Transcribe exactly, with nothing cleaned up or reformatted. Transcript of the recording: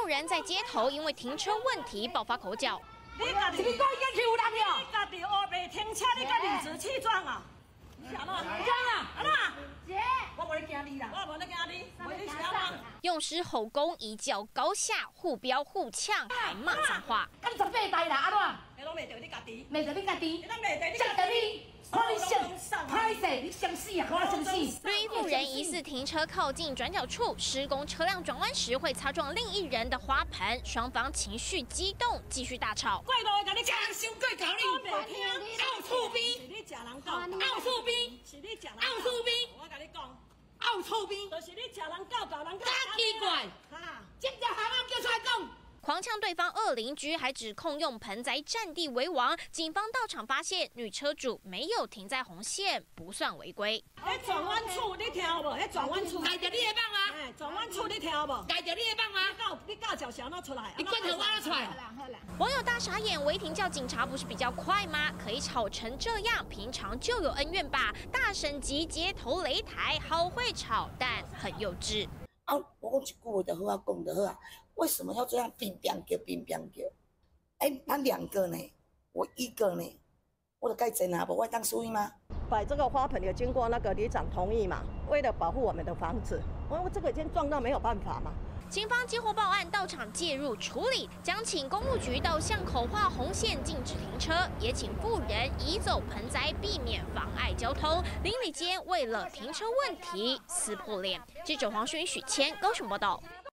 妇人在街头因为停车问题爆发口角。 你家己，你讲已经欺负人了，你家己黑白停车，你敢理直气壮啊？你想哪？你讲啊？安哪？姐，我无咧惊你啦，我无咧惊你，我你想哪？ 用狮吼功，一较高下，互飙互呛，还骂脏话。 干十八代啦，安怎？你拢袂着你家己，袂着你家己，你拢袂着你家己。 看你想，拍死你想死啊！看你想死。 绿衣妇人疑似停车靠近转角处，施工车辆转弯时会擦撞另一人的花盆，双方情绪激动，继续大吵。 怪路甲你讲伤过头你，我袂听，傲臭逼，是你食人狗，傲臭逼，是你食人傲臭逼，我甲你讲，傲臭逼，就是你食人狗，搞人狗。真奇怪，哈，这条行啊叫出来讲。 狂呛对方恶邻居，还指控用盆栽占地为王。警方到场发现，女车主没有停在红线，不算违规。 迄转弯处你听有无？迄转弯处盖着你的棒啊！哎，转弯处你听有无？盖着你的棒啊！你到你到脚想哪出来？你棍头挖出来。 网友大傻眼，违停叫警察不是比较快吗？可以吵成这样，平常就有恩怨吧？大神级街头擂台，好会吵，但很幼稚。 啊，我讲一句话就好啊，讲就好啊。为什么要这样乒乒叫乒乒叫？哎，他两个呢，我一个呢，我就该整啊，不我当输赢吗？ 摆这个花盆也经过那个里长同意嘛，为了保护我们的房子，我我这个已经撞到没有办法嘛。 警方接获报案，到场介入处理，将请公务局到巷口画红线，禁止停车，也请妇人移走盆栽，避免妨碍交通。邻里间为了停车问题撕破脸。记者黄勋、许谦高雄报道。